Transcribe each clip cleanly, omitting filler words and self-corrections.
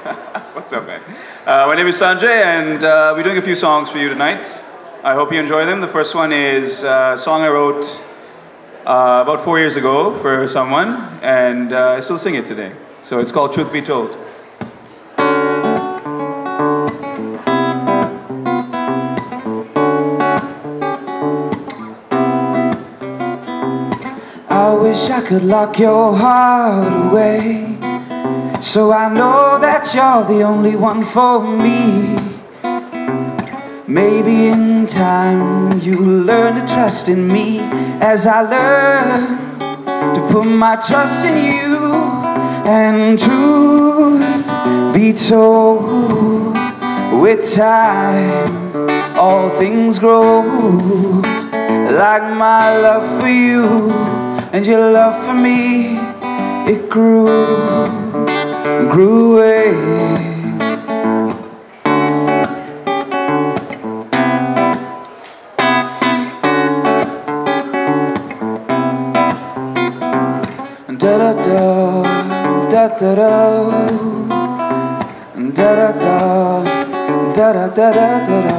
What's up, man? My name is Sanjay, and we're doing a few songs for you tonight. I hope you enjoy them. The first one is a song I wrote about 4 years ago for someone, and I still sing it today. So it's called Truth Be Told. I wish I could lock your heart away, so I know that you're the only one for me. Maybe in time you'll learn to trust in me as I learn to put my trust in you. And truth be told, with time all things grow, like my love for you and your love for me, it grew away. Da da da da da da da da da da da da.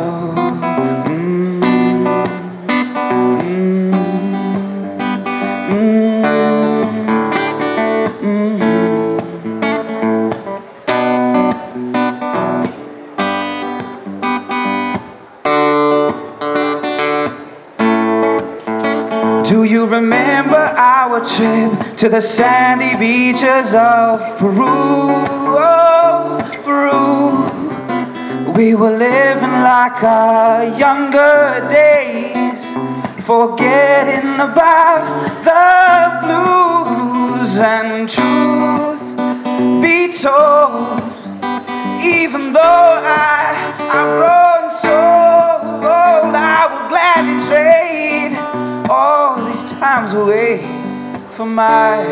Do you remember our trip to the sandy beaches of Peru? Oh, Peru. We were living like our younger days, forgetting about the blues. And truth be told, even though I've grown so old, I would gladly trade all these times away for my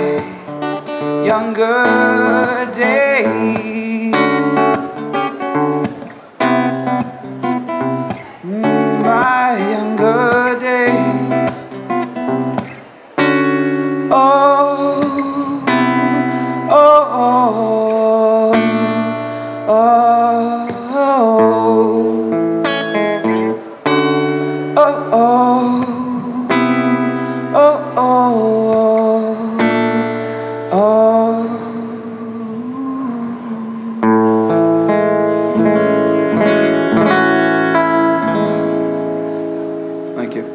younger days. My younger days. Oh, oh, oh, oh, oh, oh, oh. Thank you.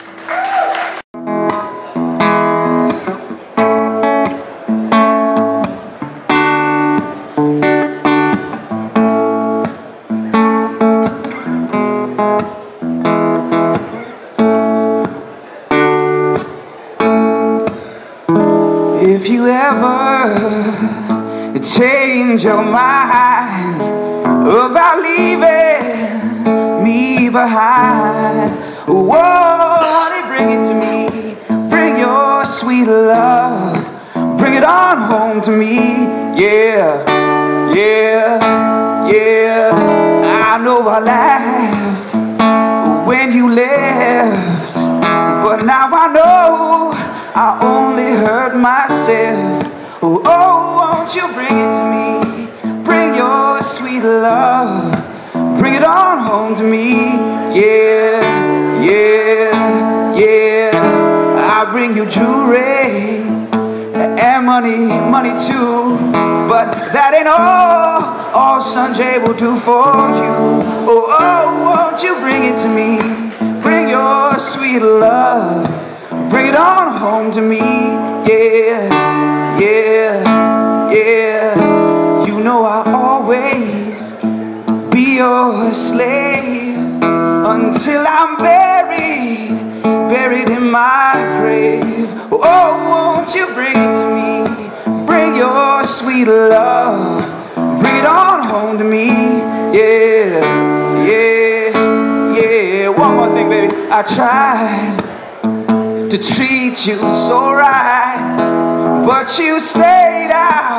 If you ever change your mind about leaving me behind, whoa, honey, bring it to me. Bring your sweet love, bring it on home to me. Yeah, yeah, yeah. I know I laughed when you left, but now I know I only hurt myself. Oh, oh, won't you bring it to me? Bring your sweet love, bring it on home to me. Yeah, yeah, yeah. I bring you jewelry and money too, but that ain't all Sanjay will do for you. Oh, oh, won't you bring it to me? Bring your sweet love, bring it on home to me. Yeah, yeah, yeah. You know I'll always be your slave until I'm buried in my grave. Oh, won't you bring it to me? Bring your sweet love, bring it on home to me. Yeah, yeah, yeah. One more thing, baby. I tried to treat you so right, but you stayed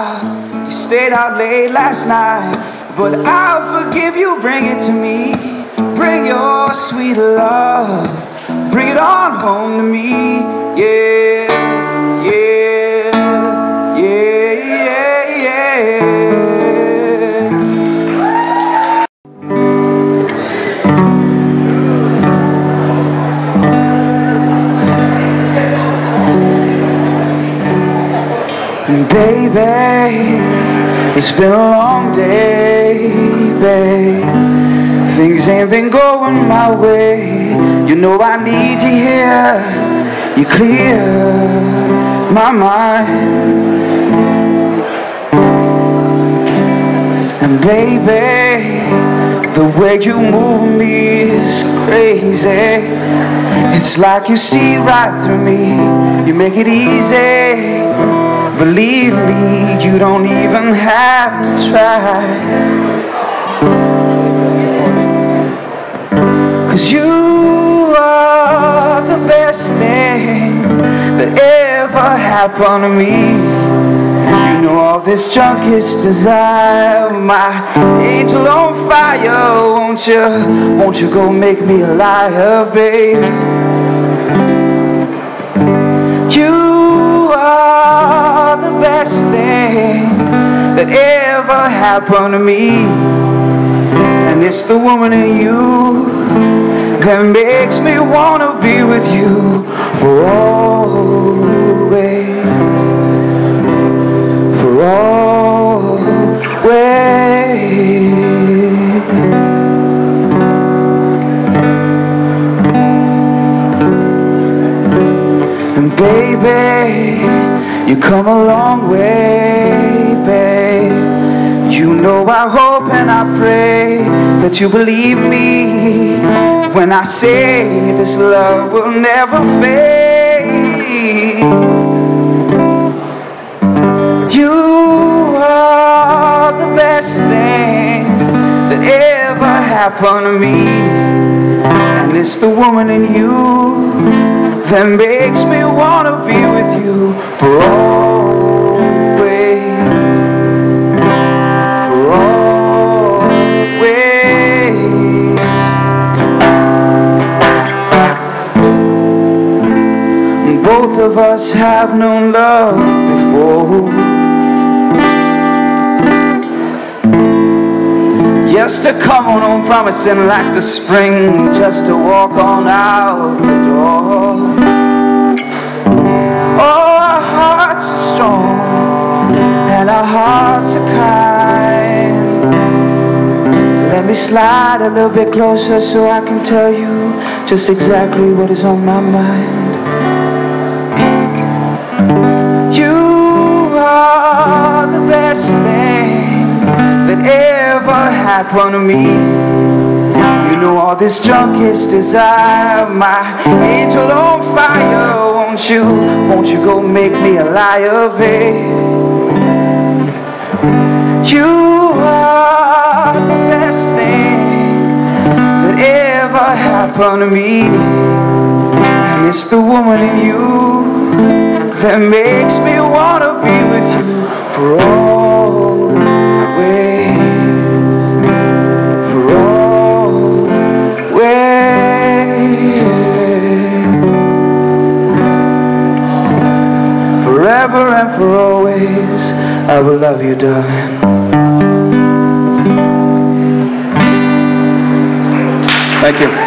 out late last night. But I'll forgive you, bring it to me. Bring your sweet love, bring it on home to me. Yeah, yeah, yeah, yeah, yeah. It's been a long day, babe. Things ain't been going my way. You know I need you here. You clear my mind. And baby, the way you move me is crazy. It's like you see right through me. You make it easy. Believe me, you don't even have to try. 'Cause you are the best thing that ever happened to me. You know all this junk is desire. My angel on fire. Won't you go make me a liar, babe? You are the best thing that ever happened to me. And it's the woman in you that makes me wanna be with you for always. For always. And baby, you come a long way, babe. You know I hope and I pray that you believe me when I say this love will never fade. You are the best thing that ever happened to me. And it's the woman in you that makes me wanna be with you for always. For always. Both of us have known love before. Yes, to come on home promising like the spring, just to walk on out the door. Oh, our hearts are strong and our hearts are kind. Let me slide a little bit closer so I can tell you just exactly what is on my mind. You are the best thing that ever happened to me. You know all this junk is desire. My angel on fire. Won't you go make me a liar, babe? You are the best thing that ever happened to me. And it's the woman in you that makes me wanna be with you for always, for always, forever and for always. I will love you, darling. Thank you.